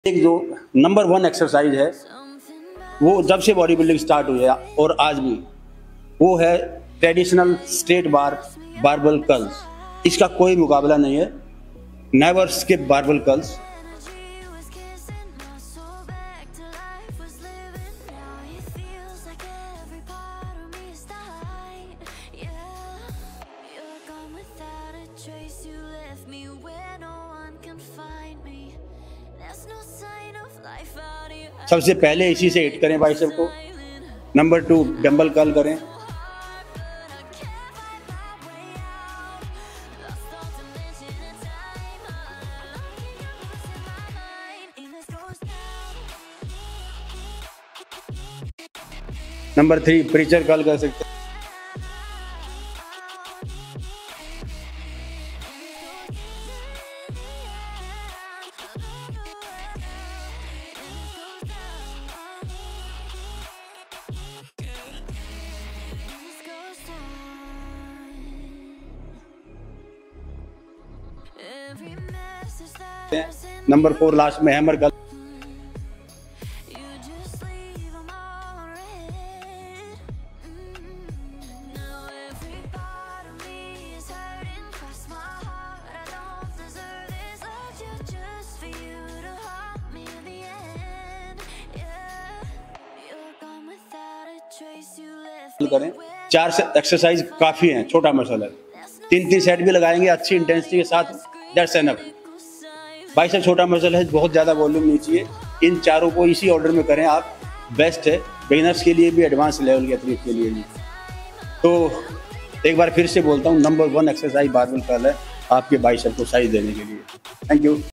एक जो number 1 exercise है वो जब से बॉडी बिल्डिंग स्टार्ट हुई है और आज भी, वो है ट्रेडिशनल स्ट्रेट बारबल कर्ल्स। इसका कोई मुकाबला नहीं है। Never skip barbell curls. सबसे पहले इसी से हिट करें बाइसेप को। नंबर 2 डंबल कर्ल करें। नंबर 3 प्रीचर कर्ल कर सकते हैं। नंबर 4 लास्ट में हैमर कर्ल। करें 4 से एक्सरसाइज काफी हैं, छोटा मसल है। 3-3 सेट भी लगाएंगे अच्छी इंटेंसिटी के साथ, दैट्स एनफ। बाइसेप छोटा मसल है, बहुत ज़्यादा वॉल्यूम नहीं चाहिए। इन चारों को इसी ऑर्डर में करें आप, बेस्ट है बिगिनर्स के लिए भी, एडवांस लेवल के एथलीट के लिए भी। तो एक बार फिर से बोलता हूँ, नंबर 1 एक्सरसाइज बारबल कर्ल है आपके बाइसेप को साइज देने के लिए। Thank you.